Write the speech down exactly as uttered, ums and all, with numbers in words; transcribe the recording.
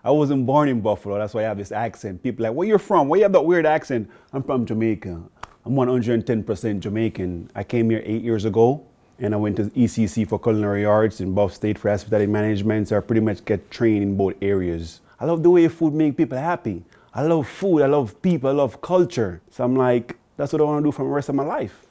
I wasn't born in Buffalo. That's why I have this accent. People are like, where you from? Where you have that weird accent? I'm from Jamaica. I'm one hundred ten percent Jamaican. I came here eight years ago, and I went to E C C for culinary arts in Buff State for hospitality management, so I pretty much get trained in both areas. I love the way food makes people happy. I love food, I love people, I love culture. So I'm like, that's what I want to do for the rest of my life.